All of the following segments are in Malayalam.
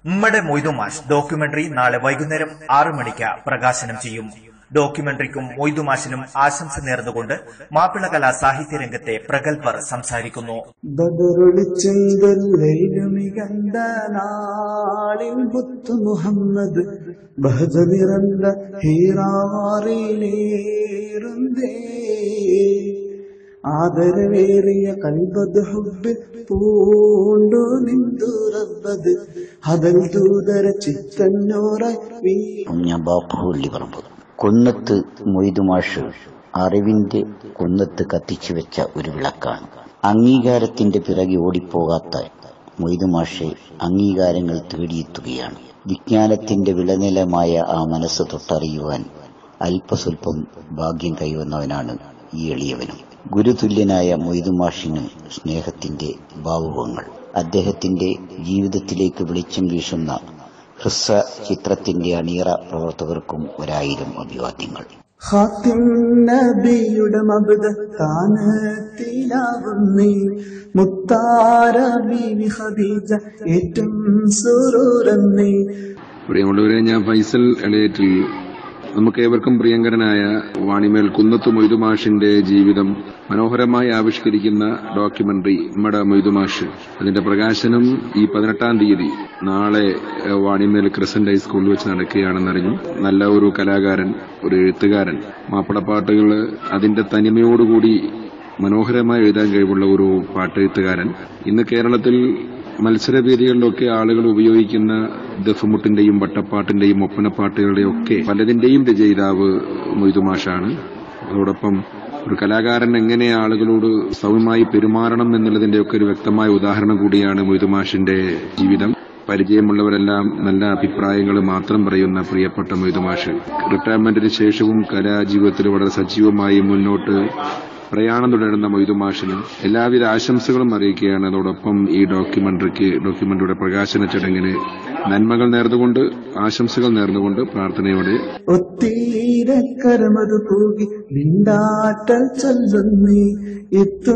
ഉമ്മടെ മൊയ്തുമാഷ് ഡോക്യുമെന്ററി നാളെ വൈകുന്നേരം 6 മണിക്ക് പ്രകാശനം ചെയ്യും. ഡോക്യുമെന്ററിക്കും മൊയ്തുമാഷിനും ആശംസ നേർന്നുകൊണ്ട് മാപ്പിളകലാ സാഹിത്യ രംഗത്തെ പ്രഗത്ഭർ സംസാരിക്കുന്നു. മുഹമ്മദ് ആദരവേറിയ കൽബദ് ഹുബ് പൂണ്ടു നിന്തു റബ്ബദ് ഹദൽ ദൂതര ചിത്തന്നൂറായി. ഞാൻ ബാപ്പുള്ളി പറമ്പ്. കൊന്നത്ത് മൊയ്തുമാഷ് അറിവിന്റെ കൊന്നത്ത് കത്തിച്ചു വെച്ച ഒരു വിളക്കാണ്. അംഗീകാരത്തിന്റെ പിറകെ ഓടിപ്പോകാത്ത മൊയ്തുമാഷെ അംഗീകാരങ്ങൾ തേടിയെത്തുകയാണ്. വിജ്ഞാനത്തിന്റെ വിളനിലമായ ആ മനസ്സ് തൊട്ടറിയുവാൻ അല്പസ്വല്പം ഭാഗ്യം കൈവന്നവനാണ് ഈ എളിയവനും. ഗുരുതുല്യനായ മൊയ്തുമാഷിന് സ്നേഹത്തിന്റെ ഭാവുകങ്ങൾ. അദ്ദേഹത്തിന്റെ ജീവിതത്തിലേക്ക് വെളിച്ചം വീശുന്ന ഹ്രസ്വ ചിത്രത്തിന്റെ അണിയറ പ്രവർത്തകർക്കും 1000 അഭിവാദ്യങ്ങൾ. ഖാത്തിം നബിയുടെ മബ്ദത്താനത്തിലാവുന്നേ മുത്താര ബീവി ഖദീജ ഏറ്റവും സുറൂറന്നേ. പ്രിയമുള്ളവരെ, ഞാൻ ഫൈസൽ എളേറ്റിൽ. നമുക്ക് ഏവർക്കും പ്രിയങ്കരനായ വാണിമേൽ കുന്നത്ത് മൊയ്തുമാഷിന്റെ ജീവിതം മനോഹരമായി ആവിഷ്കരിക്കുന്ന ഡോക്യുമെന്ററി ഉമ്മടെ മൊയ്തുമാഷ്, അതിന്റെ പ്രകാശനം ഈ 18-ാം തീയതി നാളെ വാണിമേൽ ക്രിസന്റ് ഹൈസ്കൂളിൽ വെച്ച് നടക്കുകയാണെന്നറിഞ്ഞു. നല്ല ഒരു കലാകാരൻ, ഒരു എഴുത്തുകാരൻ, മാപ്പിളപ്പാട്ടുകൾ അതിന്റെ തനിമയോടുകൂടി മനോഹരമായി എഴുതാൻ കഴിവുള്ള ഒരു പാട്ടെഴുത്തുകാരൻ. ഇന്ന് കേരളത്തിൽ മത്സരവേദികളിലൊക്കെ ആളുകൾ ഉപയോഗിക്കുന്ന ദഫ്മുട്ടിന്റെയും വട്ടപ്പാട്ടിന്റെയും ഒപ്പനപ്പാട്ടുകളുടെയും ഒക്കെ പലതിന്റെയും രചയിതാവ് മൊയ്തുമാഷാണ്. അതോടൊപ്പം ഒരു കലാകാരൻ എങ്ങനെ ആളുകളോട് സൗമ്യമായി പെരുമാറണം എന്നുള്ളതിന്റെയൊക്കെ ഒരു വ്യക്തമായ ഉദാഹരണം കൂടിയാണ് മൊയ്തുമാഷിന്റെ ജീവിതം. പരിചയമുള്ളവരെല്ലാം നല്ല അഭിപ്രായങ്ങൾ മാത്രം പറയുന്ന പ്രിയപ്പെട്ട മൊയ്തുമാഷ് റിട്ടയർമെന്റിന് ശേഷവും കലാജീവിതത്തിൽ വളരെ സജീവമായി മുന്നോട്ട് പ്രയാണം തുടരുന്ന മൊയ്തുമാഷിന് എല്ലാവിധ ആശംസകളും അറിയിക്കുകയാണ്. അതോടൊപ്പം ഈ ഡോക്യുമെന്ററിയുടെ പ്രകാശന ചടങ്ങിന് നന്മകൾ നേർന്നുകൊണ്ട്, ആശംസകൾ നേർന്നുകൊണ്ട്, പ്രാർത്ഥനയോടെ ഒത്തീരക്കരമതു പോകി വിണ്ടാട്ടൽ ചൊല്ലുന്നേ എത്തും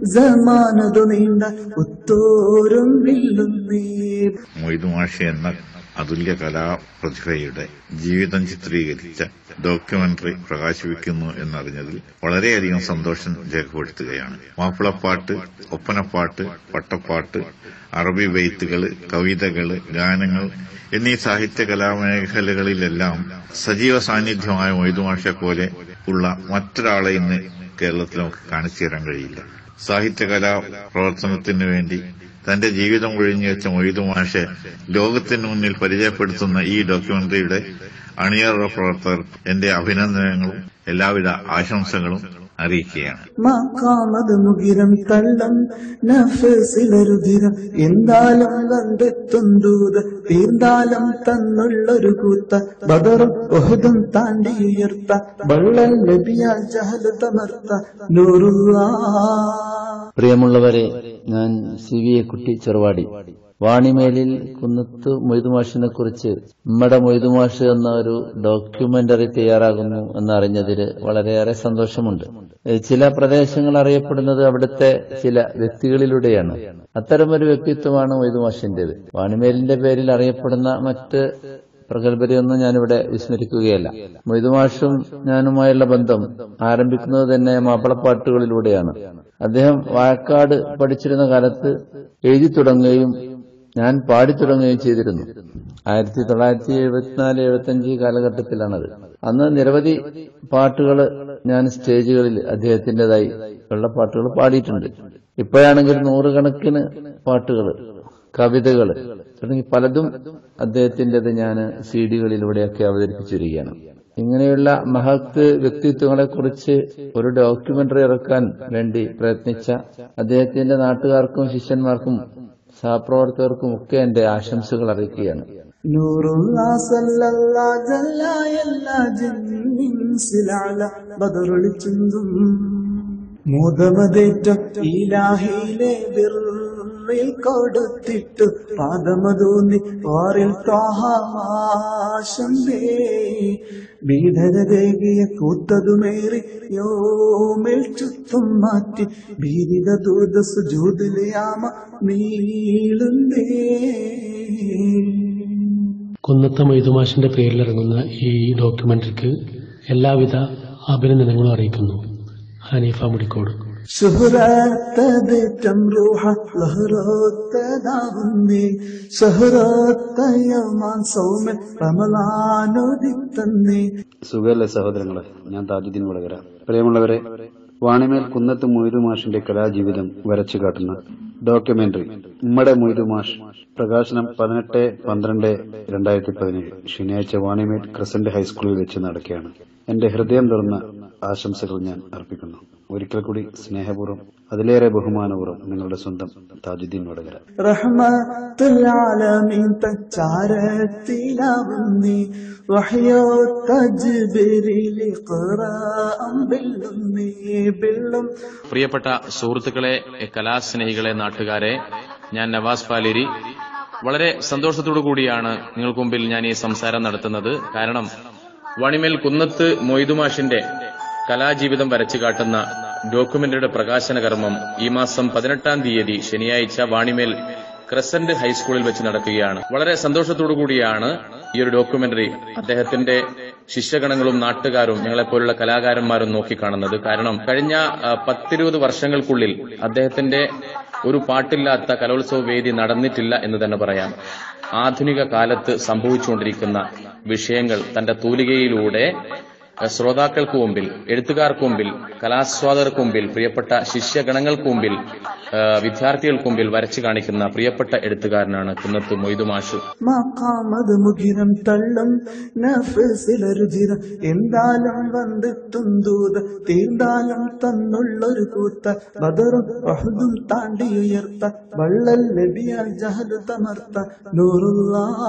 സമാനതു നീണ്ട ഒത്തോരും വില്ലുന്നേ. മൊയ്തുമാഷ് എന്ന അതുല്യ കലാപ്രതിഭയുടെ ജീവിതം ചിത്രീകരിച്ച ഡോക്യുമെന്ററി പ്രകാശിപ്പിക്കുന്നു എന്നറിഞ്ഞതിൽ വളരെയധികം സന്തോഷം രേഖപ്പെടുത്തുകയാണ്. മാപ്പിളപ്പാട്ട്, ഒപ്പനപ്പാട്ട്, വട്ടപ്പാട്ട്, അറബി ബെയ്ത്തുകൾ, കവിതകൾ, ഗാനങ്ങൾ എന്നീ സാഹിത്യ കലാമേഖലകളിലെല്ലാം സജീവ സാന്നിധ്യമായ മൊയ്തുമാഷെ പോലെ ഉള്ള മറ്റൊരാളെ ഇന്ന് കേരളത്തിൽ നമുക്ക് കാണിച്ചു തരാൻ കഴിയില്ല. സാഹിത്യകലാ പ്രവർത്തനത്തിനു വേണ്ടി തന്റെ ജീവിതം ഒഴിഞ്ഞുവെച്ച മൊയ്തുമാഷെ ലോകത്തിനു മുന്നിൽ പരിചയപ്പെടുത്തുന്ന ഈ ഡോക്യുമെന്ററിയുടെ അണിയറ പ്രവർത്തകർ എന്റെ അഭിനന്ദനങ്ങളും എല്ലാവിധ ആശംസകളും അറിയിക്കുകയാണ്. മാക്കാമത് മുകിരം തള്ളം നഫ്സിലരുതിരം എന്താലും കണ്ടെത്തുന്തൂത് തീർന്നാലും തന്നുള്ളൊരു കൂത്ത ബദറും ഉഹുദും താണ്ടി ഉയർത്ത ബള്ളൽ നബിയാൽ ജഹൽ തമർത്ത നൂറുല്ലാ. പ്രിയമുള്ളവരെ, ഞാൻ CV കുട്ടി ചെറുവാടി. വാണിമേലിൽ കുന്നത്ത് മൊയ്തുമാഷിനെ കുറിച്ച് ഉമ്മടെ മൊയ്തുമാഷ് എന്ന ഒരു ഡോക്യുമെന്ററി തയ്യാറാകുന്നു എന്നറിഞ്ഞതിൽ വളരെയേറെ സന്തോഷമുണ്ട്. ചില പ്രദേശങ്ങൾ അറിയപ്പെടുന്നത് അവിടുത്തെ ചില വ്യക്തികളിലൂടെയാണ്. അത്തരമൊരു വ്യക്തിത്വമാണ് മൊയ്തുമാഷിന്റേത്. വാണിമേലിന്റെ പേരിൽ അറിയപ്പെടുന്ന മറ്റ് പ്രഗത്ഭരെയൊന്നും ഞാനിവിടെ വിസ്മരിക്കുകയല്ല. മൊയ്തുമാഷും ഞാനുമായുള്ള ബന്ധം ആരംഭിക്കുന്നത് തന്നെ മാപ്പിളപ്പാട്ടുകളിലൂടെയാണ്. അദ്ദേഹം വാഴക്കാട് പഠിച്ചിരുന്ന കാലത്ത് എഴുതി തുടങ്ങുകയും ഞാൻ പാടിത്തുടങ്ങുകയും ചെയ്തിരുന്നു. 1974-75 കാലഘട്ടത്തിലാണത്. അന്ന് നിരവധി പാട്ടുകൾ ഞാൻ സ്റ്റേജുകളിൽ അദ്ദേഹത്തിന്റേതായി ഉള്ള പാട്ടുകൾ പാടിയിട്ടുണ്ട്. ഇപ്പോഴാണെങ്കിൽ 100 കണക്കിന് പാട്ടുകൾ, കവിതകൾ തുടങ്ങി പലതും അദ്ദേഹത്തിന്റേത് ഞാൻ CD-കളിലൂടെയൊക്കെ അവതരിപ്പിച്ചിരിക്കുകയാണ്. ഇങ്ങനെയുള്ള മഹത്ത് വ്യക്തിത്വങ്ങളെ കുറിച്ച് ഒരു ഡോക്യുമെന്ററി ഇറക്കാൻ വേണ്ടി പ്രയത്നിച്ച അദ്ദേഹത്തിന്റെ നാട്ടുകാർക്കും ശിഷ്യന്മാർക്കും സഹപ്രവർത്തകർക്കും ഒക്കെ എന്റെ ആശംസകൾ അറിയിക്കുകയാണ്. കൊടുത്തിട്ടു പാദമതൂന്നി പാറിൽ താഹാശമ്പേ ഭീധരതേകിയ കൂത്തതുമേറി യോമിൽ ചുറ്റും മാറ്റി ഭീരിത ദൂത സുജൂദിലിയാമ നീളുന്നേ. കുന്നത്ത് മൊയ്തുമാഷിന്റെ പേരിലിറങ്ങുന്ന ഈ ഡോക്യുമെന്ററിക്ക് എല്ലാവിധ അഭിനന്ദനങ്ങളും അറിയിക്കുന്നു. ഹനീഫ മുടിക്കോട്. ശുഹ്റത്തതേറ്റം റൂഹ ലഹ്റത്തതാവുന്നേ ശഹ്റത്തയമാൻ സൗമൻ റമളാനുദിത്തന്നേ. സുഖല്ലേ സഹോദരങ്ങളെ, ഞാൻ താജുദ്ദീൻ വടകര. പ്രിയമുള്ളവരെ, വാണിമേൽ കുന്നത്ത് മൊയ്തുമാഷിന്റെ കലാജീവിതം വരച്ചു കാട്ടുന്ന ഡോക്യുമെന്ററി ഉമ്മടെ മൊയ്തുമാഷ് പ്രകാശനം 18/12/2017 ശനിയാഴ്ച വാണിമേൽ ക്രസന്റ് ഹൈസ്കൂളിൽ വെച്ച് നടക്കുകയാണ്. എന്റെ ഹൃദയം തുറന്ന ആശംസകൾ ഞാൻ അർപ്പിക്കുന്നു. ഒരിക്കൽ കൂടി സ്നേഹപൂർവ്വം അതിലേറെ ബഹുമാനപൂർവ്വം നിങ്ങളുടെ സ്വന്തം താജുദ്ദീൻ വടകര. റഹ്മത്തുൽ ആലമീൻ തച്ചാരത്തിലാവുന്നേ വഹയോ തജ്ബിരിൽ ഖുറാൻ ബില്ലുന്നേ ബില്ലും. പ്രിയപ്പെട്ട സുഹൃത്തുക്കളെ, കലാസ്നേഹികളെ, നാട്ടുകാരെ, ഞാൻ നവാസ് പാലേരി. വളരെ സന്തോഷത്തോടു കൂടിയാണ് നിങ്ങൾക്ക് മുമ്പിൽ ഞാൻ ഈ സംസാരം നടത്തുന്നത്. കാരണം വാണിമേൽ കുന്നത്ത് മൊയ്തുമാഷിന്റെ കലാജീവിതം വരച്ചു കാട്ടുന്ന ഡോക്യുമെന്ററിയുടെ പ്രകാശന കർമ്മം ഈ മാസം 18-ാം തീയതി ശനിയാഴ്ച വാണിമേൽ ക്രസന്റ് ഹൈസ്കൂളിൽ വെച്ച് നടക്കുകയാണ്. വളരെ സന്തോഷത്തോടു കൂടിയാണ് ഈ ഒരു ഡോക്യുമെന്ററി അദ്ദേഹത്തിന്റെ ശിഷ്യഗണങ്ങളും നാട്ടുകാരും ഞങ്ങളെപ്പോലുള്ള കലാകാരന്മാരും നോക്കിക്കാണുന്നത്. കാരണം കഴിഞ്ഞ 10-20 വർഷങ്ങൾക്കുള്ളിൽ അദ്ദേഹത്തിന്റെ ഒരു പാട്ടില്ലാത്ത കലോത്സവ വേദി നടന്നിട്ടില്ല എന്ന് തന്നെ പറയാം. ആധുനിക കാലത്ത് സംഭവിച്ചുകൊണ്ടിരിക്കുന്ന വിഷയങ്ങൾ തന്റെ തൂലികയിലൂടെ ശ്രോതാക്കൾക്ക് മുമ്പിൽ, എഴുത്തുകാർക്ക് മുമ്പിൽ, കലാസ്വാദകർക്ക് മുമ്പിൽ, പ്രിയപ്പെട്ട ശിഷ്യഗണങ്ങൾക്ക് മുമ്പിൽ, വിദ്യാർത്ഥികൾക്ക് മുമ്പിൽ വരച്ചു കാണിക്കുന്ന പ്രിയപ്പെട്ട എഴുത്തുകാരനാണ് കുന്നത്ത് മൊയ്തുമാഷ്. മുഖിരം തള്ളും നഫ്സിലരുചിരം എന്താലും വന്നെത്തും ദൂത തീർന്നാലും തന്നുള്ളൊരു കൂത്ത ബദറും ഉഹുദും താണ്ടിയുയർത്ത വള്ളൽ നബിയാൽ ജഹലു തമർത്ത നൂറുല്ലാഹ്.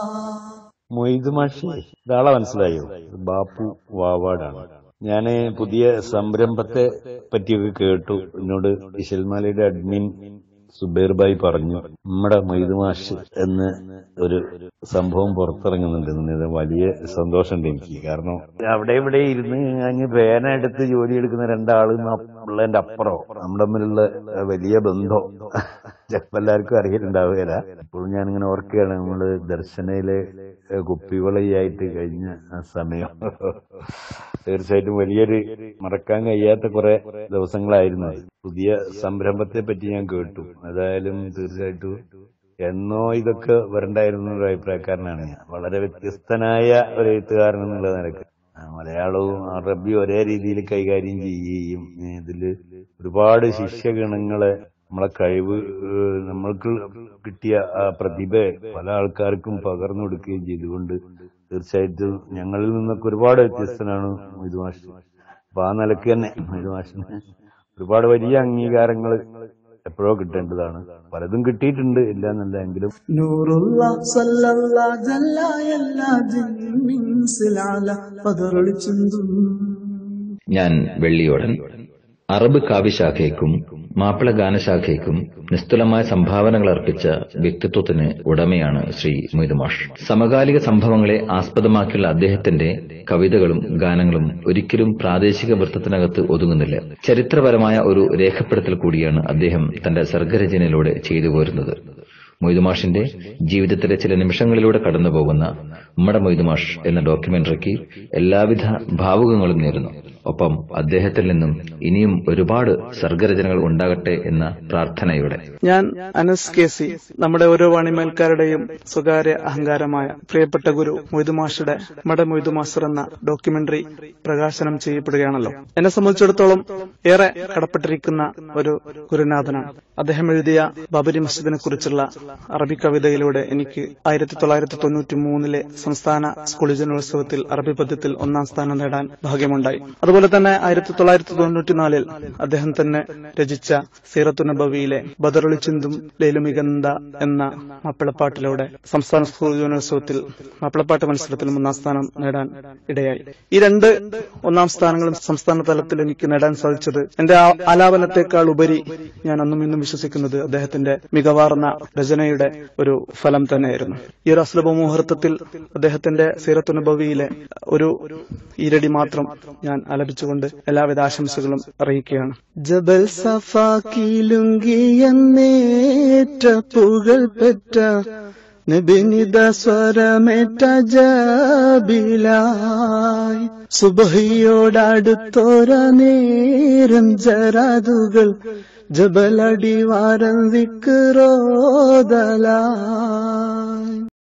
മൊയ്തുമാഷി ഇതാളെ മനസ്സിലായോ? ബാപ്പു വാവാടാണ്. ഞാന് പുതിയ സംരംഭത്തെ പറ്റിയൊക്കെ കേട്ടു. എന്നോട് ഇശൽമാലയുടെ അഡ്മിൻ സുബൈർ ഭായി പറഞ്ഞു നമ്മുടെ മൊയ്തുമാഷ് എന്ന് ഒരു സംഭവം പുറത്തിറങ്ങുന്നുണ്ട്. വലിയ സന്തോഷമുണ്ട് എനിക്ക്. കാരണം അവിടെ ഇവിടെ ഇരുന്ന് അങ്ങ് പേന എടുത്ത് ജോലി എടുക്കുന്ന രണ്ടാള് ഉള്ളതിന്റെ അപ്പുറം നമ്മുടെ തമ്മിലുള്ള വലിയ ബന്ധം ചിലപ്പോൾ എല്ലാവർക്കും അറിയിട്ടുണ്ടാവുകയില്ല. ഇപ്പോഴും ഞാനിങ്ങനെ ഓർക്കുകയാണ്, നമ്മള് ദർശനയിലെ കുപ്പിവളയായിട്ട് കഴിഞ്ഞ ആ സമയം തീർച്ചയായിട്ടും വലിയൊരു മറക്കാൻ കഴിയാത്ത കുറെ ദിവസങ്ങളായിരുന്നു. പുതിയ സംരംഭത്തെ പറ്റി ഞാൻ കേട്ടു. ഏതായാലും തീർച്ചയായിട്ടും എന്നോ ഇതൊക്കെ വരണ്ടായിരുന്നു ഒരു അഭിപ്രായക്കാരനാണ് ഞാൻ. വളരെ വ്യത്യസ്തനായ ഒരു എഴുത്തുകാരൻ എന്നുള്ള നിലക്ക് മലയാളവും അറബിയും ഒരേ രീതിയിൽ കൈകാര്യം ചെയ്യുകയും ഇതില് ഒരുപാട് ശിഷ്യഗണങ്ങളെ നമ്മളെ കഴിവ്, നമ്മൾക്ക് കിട്ടിയ ആ പ്രതിഭ പല ആൾക്കാർക്കും പകർന്നു കൊടുക്കുകയും ചെയ്തുകൊണ്ട് തീർച്ചയായിട്ടും ഞങ്ങളിൽ നിന്നൊക്കെ ഒരുപാട് വ്യത്യസ്തനാണ് മൊയ്തുമാഷ്. അപ്പൊ ആ നിലക്ക് തന്നെ മൊയ്തുമാഷിന് ഒരുപാട് വലിയ അംഗീകാരങ്ങൾ എപ്പോഴോ കിട്ടേണ്ടതാണ്. പലതും കിട്ടിയിട്ടുണ്ട്, ഇല്ല എന്നല്ല എങ്കിലും. ഞാൻ വെള്ളിയോടൻ. അറബ് കാവ്യശാഖയ്ക്കും മാപ്പിള ഗാനശാഖയ്ക്കും നിസ്തുലമായ സംഭാവനകൾ അർപ്പിച്ച വ്യക്തിത്വത്തിന് ഉടമയാണ് ശ്രീ മൊയ്തുമാഷ്. സമകാലിക സംഭവങ്ങളെ ആസ്പദമാക്കിയുള്ള അദ്ദേഹത്തിന്റെ കവിതകളും ഗാനങ്ങളും ഒരിക്കലും പ്രാദേശിക വൃത്തത്തിനകത്ത് ഒതുങ്ങുന്നില്ല. ചരിത്രപരമായ ഒരു രേഖപ്പെടുത്തൽ കൂടിയാണ് അദ്ദേഹം തന്റെ സർഗരചനയിലൂടെ ചെയ്തു പോരുന്നത്. മൊയ്തുമാഷിന്റെ ജീവിതത്തിലെ ചില നിമിഷങ്ങളിലൂടെ കടന്നുപോകുന്ന ഉമ്മടെ മൊയ്തുമാഷ് എന്ന ഡോക്യുമെന്ററിക്ക് എല്ലാവിധ ഭാവുകങ്ങളും നേരുന്നു. ഒപ്പം അദ്ദേഹത്തിൽ നിന്നും ഇനിയും ഒരുപാട് സർഗരചനകൾ ഉണ്ടാകട്ടെ എന്ന പ്രാർത്ഥനയോടെ. ഞാൻ അനസ് കേസി, നമ്മുടെ ഓരോ വാണിമേൽക്കാരുടെയും സ്വകാര്യ അഹങ്കാരമായ പ്രിയപ്പെട്ട ഗുരു മൊയ്തുമാഷിയുടെ ഉമ്മടെ മൊയ്തുമാഷ് എന്ന ഡോക്യുമെന്ററി പ്രകാശനം ചെയ്യപ്പെടുകയാണല്ലോ. എന്നെ സംബന്ധിച്ചിടത്തോളം ഏറെ കടപ്പെട്ടിരിക്കുന്ന ഒരു ഗുരുനാഥനാണ്. അദ്ദേഹം എഴുതിയ ബാബരി മസ്ജിദിനെ കുറിച്ചുള്ള അറബി കവിതയിലൂടെ എനിക്ക് 1993 സംസ്ഥാന സ്കൂൾ യുവജനോത്സവത്തിൽ അറബി പദ്യത്തിൽ 1ാം സ്ഥാനം നേടാൻ ഭാഗ്യമുണ്ടായി. അതുപോലെ തന്നെ 1994 അദ്ദേഹം തന്നെ രചിച്ച സീറത്തു നബവിയിലെ ബദറുളി ചിന്തും ലേലുമികന്ത എന്ന മാപ്പിളപ്പാട്ടിലൂടെ സംസ്ഥാന സ്കൂൾ യുവജനോത്സവത്തിൽ മാപ്പിളപ്പാട്ട് മത്സരത്തിൽ 1ാം സ്ഥാനം നേടാൻ ഇടയായി. ഈ 2 1ാം സ്ഥാനങ്ങളും സംസ്ഥാന തലത്തിൽ എനിക്ക് നേടാൻ സാധിച്ചത് എന്റെ ആലാപനത്തെക്കാൾ ഉപരി ഞാൻ അന്നും ഇന്നും വിശ്വസിക്കുന്നത് അദ്ദേഹത്തിന്റെ മികവാർന്ന രചനയുടെ ഒരു ഫലം തന്നെയായിരുന്നു. ഈ ഒരു അസ്ലബ മുഹൂർത്തത്തിൽ അദ്ദേഹത്തിന്റെ സീറത്തു നബവിയിലെ ഒരു ഈരടി മാത്രം ഞാൻ ആലപിച്ചുകൊണ്ട് എല്ലാവിധ ആശംസകളും അറിയിക്കുകയാണ്. ജബൽ സഫാക്കിലുങ്കിയെന്നേറ്റ പുകൾ പെറ്റ നിബിനിത സ്വരമേറ്റ ജബിലായി സുബഹിയോടടുത്തോര നേരം ജറാദുകൾ ജബലടിവാരം വിക്രോദലായി